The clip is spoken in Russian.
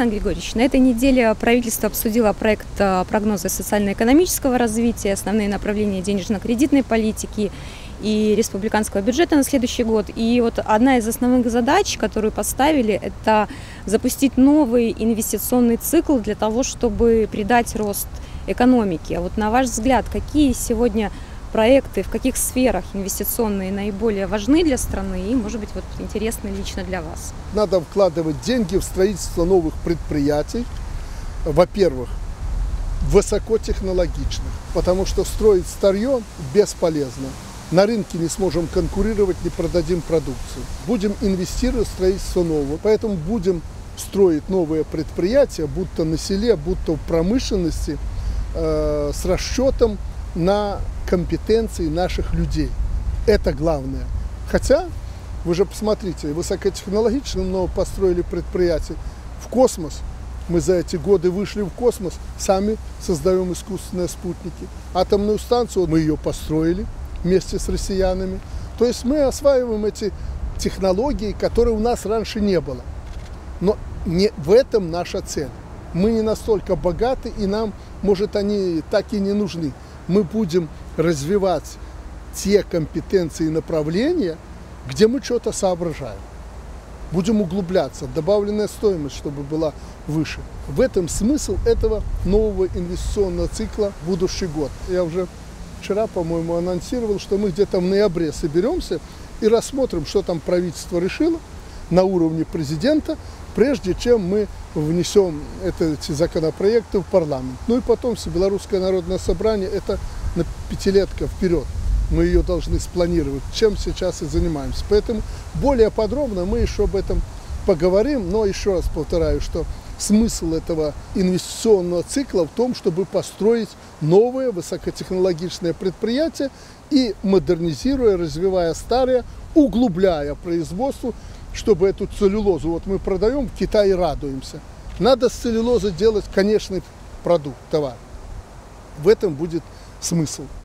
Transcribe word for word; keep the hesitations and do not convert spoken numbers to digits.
Александр Григорьевич, на этой неделе правительство обсудило проект прогноза социально-экономического развития, основные направления денежно-кредитной политики и республиканского бюджета на следующий год. И вот одна из основных задач, которую поставили, это запустить новый инвестиционный цикл для того, чтобы придать рост экономике. А вот на ваш взгляд, какие сегодня проекты, в каких сферах инвестиционные наиболее важны для страны и, может быть, вот интересны лично для вас? Надо вкладывать деньги в строительство новых предприятий, во-первых, высокотехнологичных, потому что строить старье бесполезно. На рынке не сможем конкурировать, не продадим продукцию. Будем инвестировать в строительство нового, поэтому будем строить новые предприятия, будто на селе, будто в промышленности, э, с расчетом на компетенции наших людей. Это главное. Хотя, вы же посмотрите, высокотехнологично много построили предприятий. В космос, мы за эти годы вышли в космос, сами создаем искусственные спутники. Атомную станцию, мы ее построили вместе с россиянами. То есть мы осваиваем эти технологии, которые у нас раньше не было. Но не в этом наша цель. Мы не настолько богаты, и нам, может, они так и не нужны. Мы будем развивать те компетенции и направления, где мы что-то соображаем. Будем углубляться, добавленная стоимость, чтобы была выше. В этом смысл этого нового инвестиционного цикла в будущий год. Я уже вчера, по-моему, анонсировал, что мы где-то в ноябре соберемся и рассмотрим, что там правительство решило на уровне президента, прежде чем мы внесем эти законопроекты в парламент. Ну и потом Всебелорусское народное собрание, это на пятилетка вперед. Мы ее должны спланировать, чем сейчас и занимаемся. Поэтому более подробно мы еще об этом поговорим. Но еще раз повторяю, что смысл этого инвестиционного цикла в том, чтобы построить новые высокотехнологичные предприятия и, модернизируя, развивая старые, углубляя производство, чтобы эту целлюлозу, вот мы продаем в Китае, радуемся. Надо с целлюлозы делать конечный продукт, товар. В этом будет смысл.